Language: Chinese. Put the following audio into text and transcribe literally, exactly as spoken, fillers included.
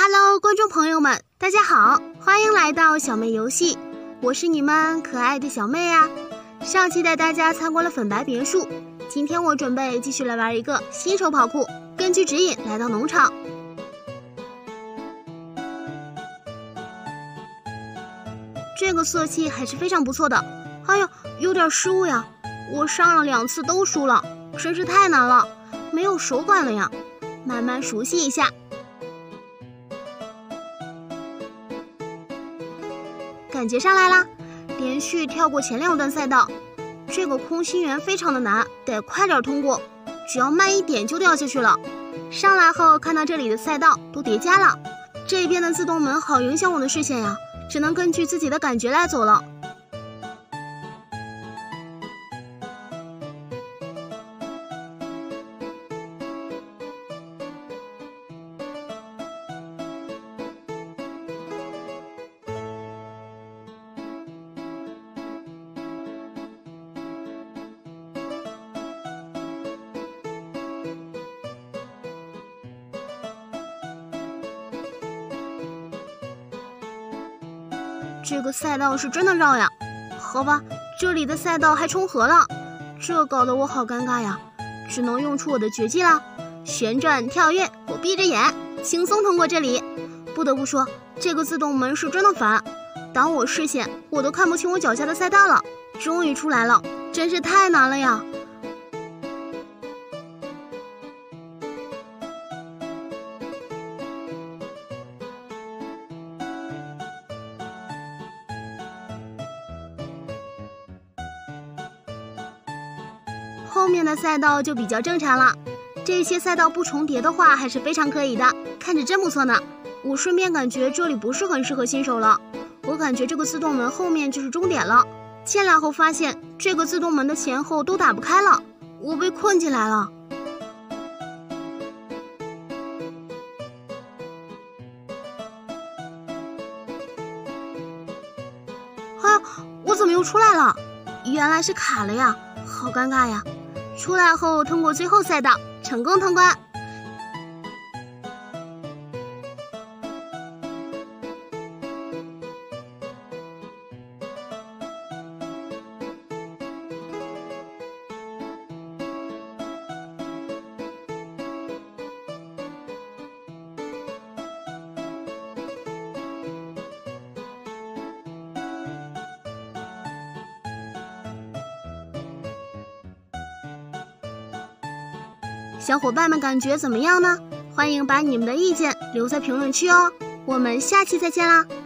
Hello， 观众朋友们，大家好，欢迎来到小妹游戏，我是你们可爱的小妹啊。上期带大家参观了粉白别墅，今天我准备继续来玩一个新手跑酷。根据指引来到农场，这个色系还是非常不错的。哎呀，有点失误呀，我上了两次都输了，真是太难了，没有手感了呀，慢慢熟悉一下。感觉上来啦，连续跳过前两段赛道，这个空心圆非常的难，得快点通过，只要慢一点就掉下去了。上来后看到这里的赛道都叠加了，这边的自动门好影响我的视线呀，只能根据自己的感觉来走了。这个赛道是真的绕呀，好吧，这里的赛道还重合了，这搞得我好尴尬呀，只能用出我的绝技了，旋转跳跃，我闭着眼轻松通过这里。不得不说，这个自动门是真的烦，挡我视线，我都看不清我脚下的赛道了。终于出来了，真是太难了呀。后面的赛道就比较正常了，这些赛道不重叠的话还是非常可以的，看着真不错呢。我顺便感觉这里不是很适合新手了，我感觉这个自动门后面就是终点了。进来后发现这个自动门的前后都打不开了，我被困进来了。啊，我怎么又出来了？原来是卡了呀，好尴尬呀。出来后通过最后赛道，成功通关。小伙伴们感觉怎么样呢？欢迎把你们的意见留在评论区哦，我们下期再见啦！